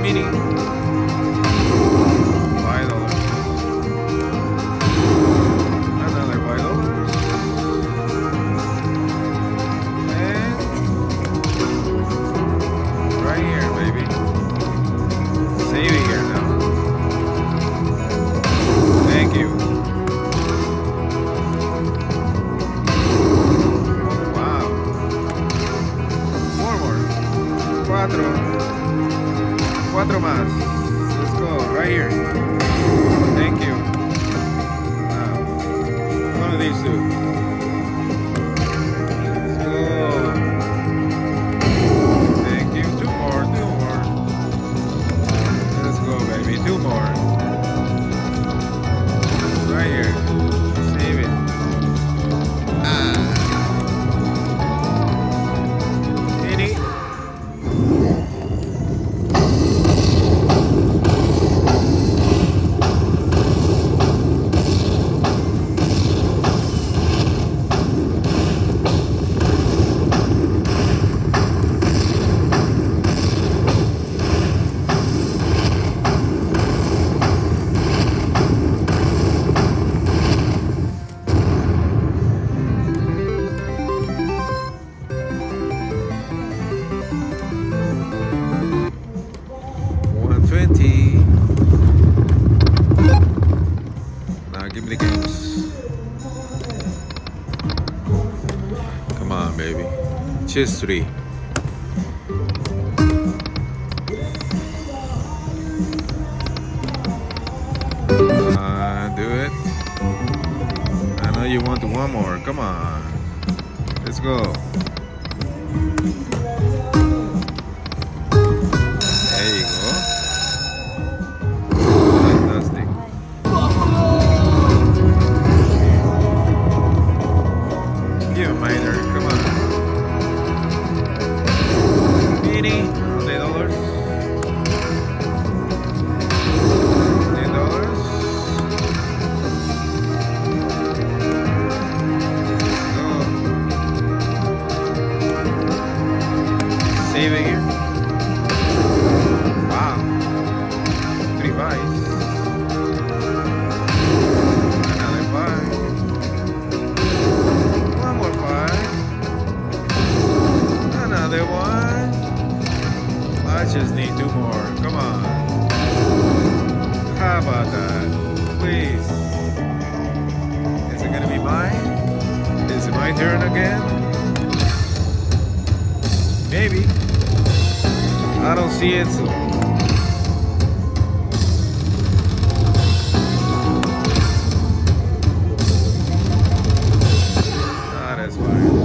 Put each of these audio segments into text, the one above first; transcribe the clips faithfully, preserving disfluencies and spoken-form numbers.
mini. Five dollars. Another five dollars. And right here, baby. Save it here now. Thank you. Wow. Four more. Cuatro. Cuatro más. Let's go. Right here. Thank you. Now, one of these two. Let's go. Thank you. Two more. Two more. Let's go, baby. Two more. Right here. Save it. Ah. Any. one twenty. Now give me the games. Come on, baby. Just three. Uh, do it. I know you want one more. Come on. Let's go. There you go. Fantastic. Give a minor, come on. Mini, ten dollars. Ten dollars. Go. Save it here. Wow. Three buys. Another buy. One more buy. Another one. I just need two more. Come on. How about that? Please. Is it gonna be mine? Is it my turn again? Maybe. I don't see it, so. Ah, that's fine.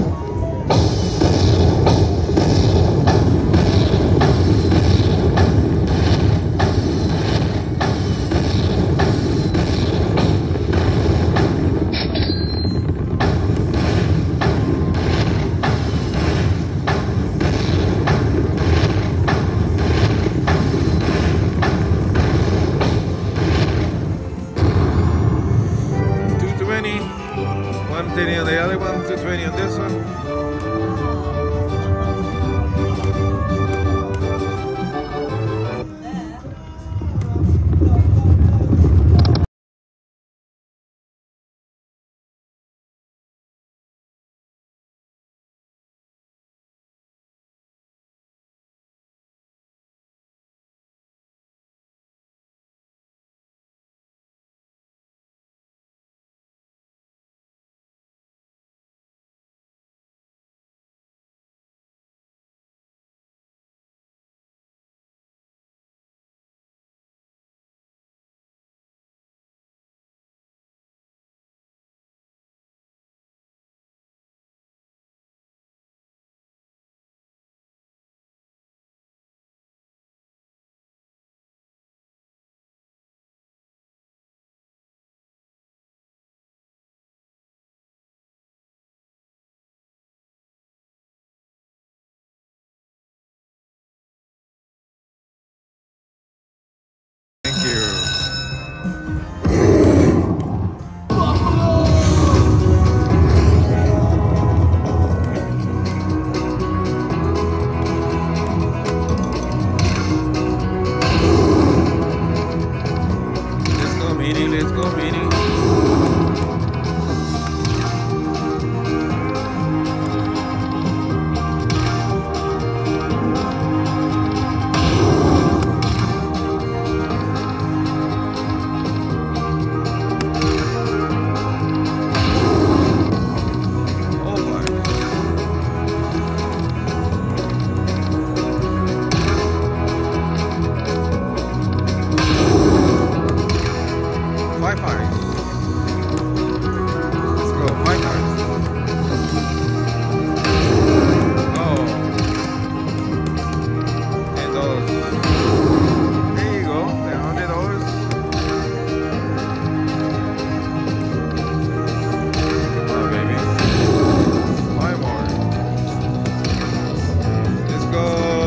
goes. There you go. The hundred dollars. Come on, baby. Five more. Let's go.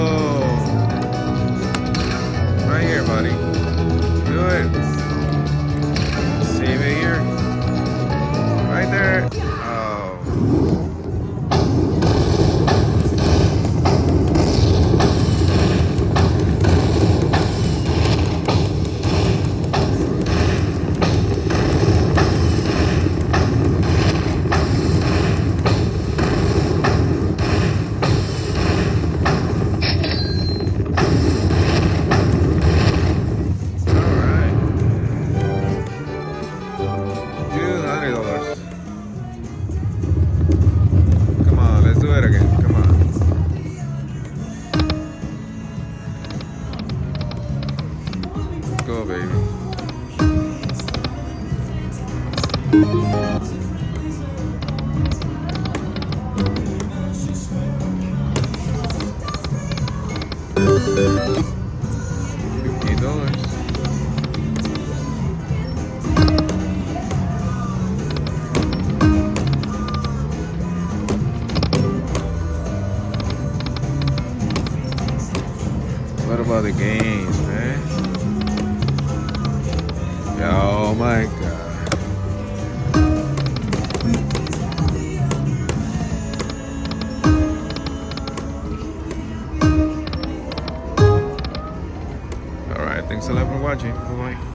Right here, buddy. Do it. Save it here. Right there. Oh. Come on, let's do it again. Come on. Let's go, baby. Fifty dollars. What about the games, man? Oh my god. Alright, thanks a lot for watching. Bye bye.